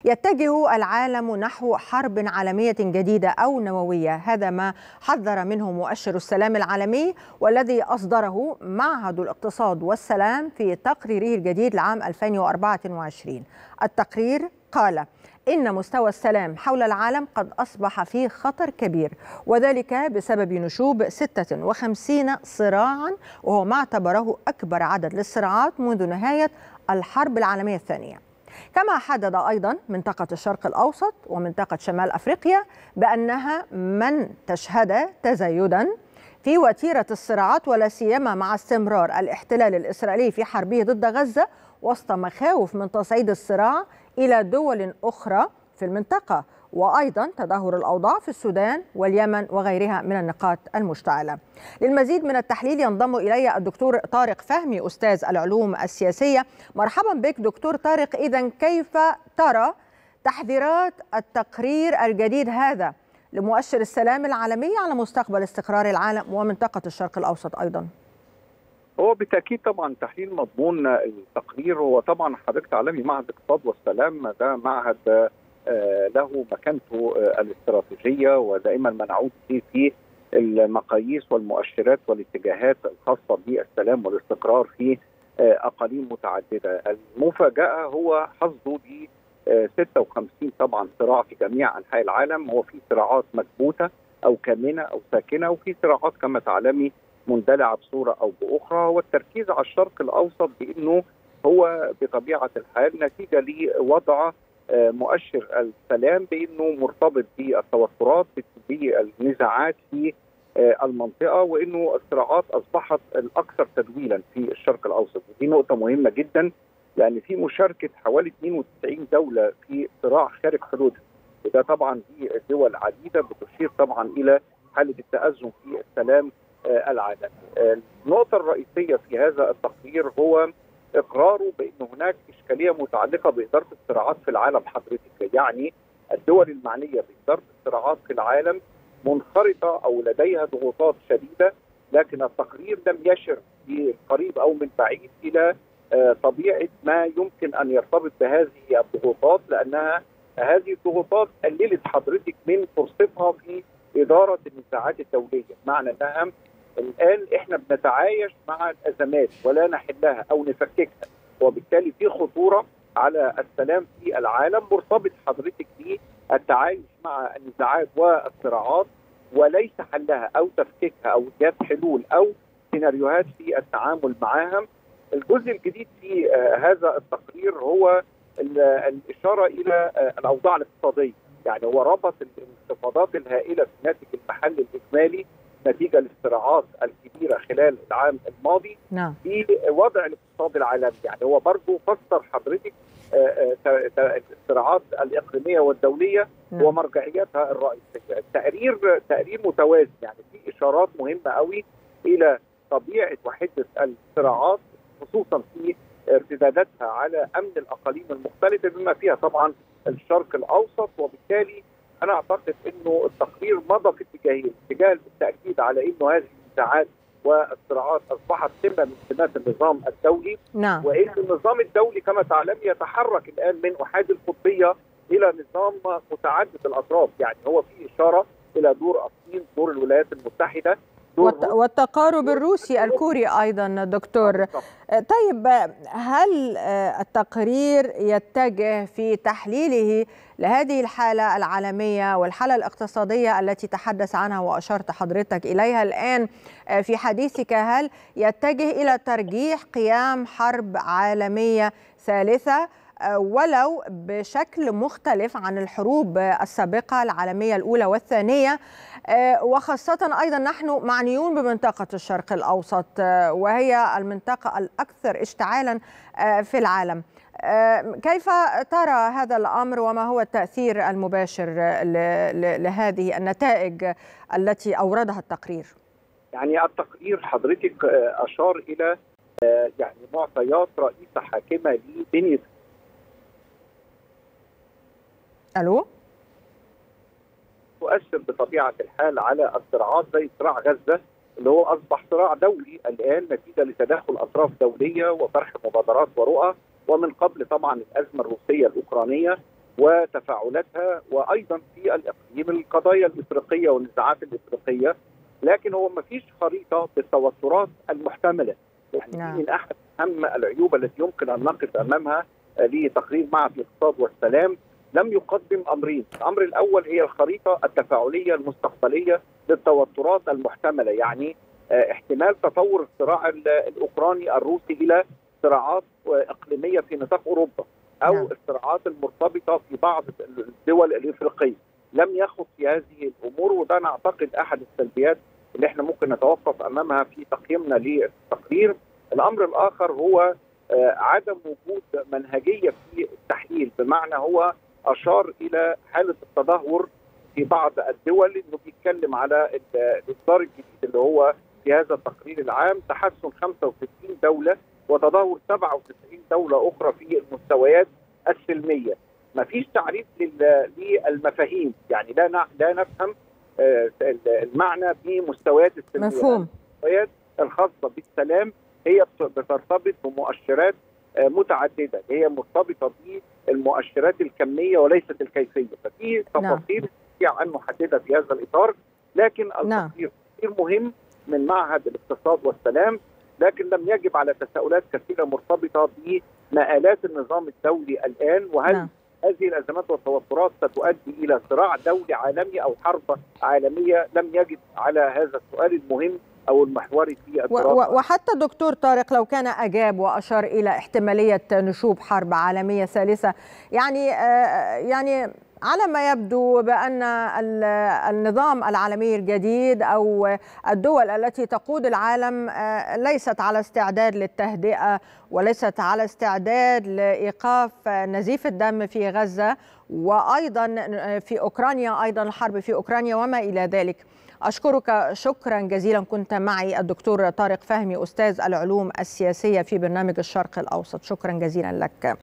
يتجه العالم نحو حرب عالمية جديدة أو نووية. هذا ما حذر منه مؤشر السلام العالمي، والذي أصدره معهد الاقتصاد والسلام في تقريره الجديد لعام 2024. التقرير قال إن مستوى السلام حول العالم قد أصبح في خطر كبير، وذلك بسبب نشوب 56 صراعا، وهو ما اعتبره أكبر عدد للصراعات منذ نهاية الحرب العالمية الثانية. كما حدد أيضا منطقة الشرق الأوسط ومنطقة شمال أفريقيا بأنها من تشهد تزايدا في وتيرة الصراعات، ولا سيما مع استمرار الاحتلال الإسرائيلي في حربه ضد غزة، وسط مخاوف من تصعيد الصراع إلى دول أخرى في المنطقة، وأيضا تدهور الأوضاع في السودان واليمن وغيرها من النقاط المشتعلة. للمزيد من التحليل ينضم إلي الدكتور طارق فهمي أستاذ العلوم السياسية. مرحبا بك دكتور طارق. إذن كيف ترى تحذيرات التقرير الجديد هذا لمؤشر السلام العالمي على مستقبل استقرار العالم ومنطقة الشرق الأوسط أيضا؟ هو بالتأكيد طبعا تحليل مضمون التقرير. هو طبعا حضرتك تعلمي معهد الاقتصاد والسلام ده معهد له مكانته الاستراتيجية، ودائما ما نعود فيه في المقاييس والمؤشرات والاتجاهات الخاصة بالسلام والاستقرار في أقاليم متعددة. المفاجأة هو حظه ب 56 طبعا صراع في جميع أنحاء العالم. هو في صراعات مكبوتة أو كامنة أو ساكنة، وفي صراعات كما تعلمي مندلعة بصورة أو بأخرى. والتركيز على الشرق الأوسط بأنه هو بطبيعة الحال نتيجة لوضع مؤشر السلام بأنه مرتبط بالتوترات بالنزاعات في المنطقة، وأنه الصراعات أصبحت الأكثر تدويلا في الشرق الأوسط. ودي نقطة مهمة جدا، لأن في مشاركة حوالي 92 دولة في صراع خارج حدودها، وده طبعا في دول عديدة بتشير طبعا إلى حالة التأزم في السلام العالمي. النقطة الرئيسية في هذا التقرير هو إقراره بأن هناك إشكالية متعلقة بإدارة الصراعات في العالم. حضرتك يعني الدول المعنية بإدارة الصراعات في العالم منخرطة أو لديها ضغوطات شديدة، لكن التقرير لم يشر في قريب أو من بعيد إلى طبيعة ما يمكن أن يرتبط بهذه الضغوطات، لأنها هذه الضغوطات قللت حضرتك من فرصتها في إدارة النزاعات الدولية. معنى أنها الآن إحنا بنتعايش مع الأزمات ولا نحلها أو نفككها، وبالتالي في خطورة على السلام في العالم مرتبط حضرتك بالتعايش مع النزاعات والصراعات، وليس حلها أو تفكيكها أو إيجاد حلول أو سيناريوهات في التعامل معها. الجزء الجديد في هذا التقرير هو الإشارة إلى الأوضاع الاقتصادية. يعني هو ربط الانخفاضات الهائلة في الناتج المحلي الإجمالي نتيجة للصراعات الكبيرة خلال العام الماضي في وضع الاقتصاد العالمي. يعني هو برضو فسر حضرتك الصراعات الإقليمية والدولية ومرجعياتها الرئيسية. تقرير متوازي، يعني في إشارات مهمة قوي إلى طبيعة وحدة الصراعات، خصوصا في ارتداداتها على أمن الأقاليم المختلفة بما فيها طبعا الشرق الأوسط. وبالتالي أنا أعتقد أنه التقرير مضى في اتجاهين: اتجاه بالتأكيد على أنه هذه النزاعات والصراعات أصبحت سمة من سمات النظام الدولي، وأن النظام الدولي كما تعلم يتحرك الآن من أحادي القطبية إلى نظام متعدد الأطراف. يعني هو في إشارة إلى دور الصين، دور الولايات المتحدة، والتقارب الروسي الكوري أيضا دكتور. طيب، هل التقرير يتجه في تحليله لهذه الحالة العالمية والحالة الاقتصادية التي تحدث عنها وأشرت حضرتك إليها الآن في حديثك، هل يتجه إلى ترجيح قيام حرب عالمية ثالثة ولو بشكل مختلف عن الحروب السابقة العالمية الأولى والثانية، وخاصة أيضا نحن معنيون بمنطقة الشرق الأوسط وهي المنطقة الأكثر اشتعالا في العالم؟ كيف ترى هذا الأمر وما هو التأثير المباشر لهذه النتائج التي أوردها التقرير؟ يعني التقرير حضرتك أشار إلى يعني معطيات رئيسة حاكمة لبنية تؤثر بطبيعة الحال على الصراعات زي صراع غزة اللي هو أصبح صراع دولي الآن نتيجة لتداخل أطراف دولية وطرح مبادرات ورؤى، ومن قبل طبعا الأزمة الروسية الأوكرانية. وتفاعلاتها، وايضا في الاقليم القضايا الافريقيه والنزاعات الافريقيه. لكن هو ما فيش خريطه بالتوترات المحتمله، يعني دي من احد اهم العيوب التي يمكن ان نقف امامها لتقرير معهد الاقتصاد والسلام. لم يقدم امرين، الامر الاول هي الخريطه التفاعليه المستقبليه للتوترات المحتمله، يعني احتمال تطور الصراع الاوكراني الروسي الى صراعات اقليميه في نطاق اوروبا، او الصراعات المرتبطه في بعض الدول الافريقيه. لم يخض في هذه الامور، وده نعتقد احد السلبيات اللي احنا ممكن نتوقف امامها في تقييمنا للتقرير. الامر الاخر هو عدم وجود منهجيه في التحليل، بمعنى هو اشار الى حاله التدهور في بعض الدول، انه بيتكلم على الاصدار الجديد اللي هو في هذا التقرير العام تحسن 65 دوله وتدهور 97 دوله اخرى في المستويات السلميه. ما فيش تعريف للمفاهيم، يعني لا نفهم المعنى بمستويات السلميه. مفهوم. المستويات الخاصه بالسلام هي بترتبط بمؤشرات متعدده، هي مرتبطه بالمؤشرات الكميه وليست الكيفيه، ففي تفاصيل نستطيع ان نحددها في هذا الاطار. لكن التقرير مهم من معهد الاقتصاد والسلام، لكن لم يجب على تساؤلات كثيره مرتبطه بمآلات النظام الدولي الان، وهل هذه الازمات والتوترات ستؤدي الى صراع دولي عالمي او حرب عالميه. لم يجب على هذا السؤال المهم او المحوري في الدراسه. وحتى دكتور طارق لو كان اجاب واشار الى احتماليه نشوب حرب عالميه ثالثه، يعني على ما يبدو بأن النظام العالمي الجديد أو الدول التي تقود العالم ليست على استعداد للتهدئة، وليست على استعداد لإيقاف نزيف الدم في غزة، وأيضا في أوكرانيا، أيضا الحرب في أوكرانيا وما إلى ذلك. أشكرك شكرا جزيلا. كنت معي الدكتور طارق فهمي، أستاذ العلوم السياسية في برنامج الشرق الأوسط. شكرا جزيلا لك.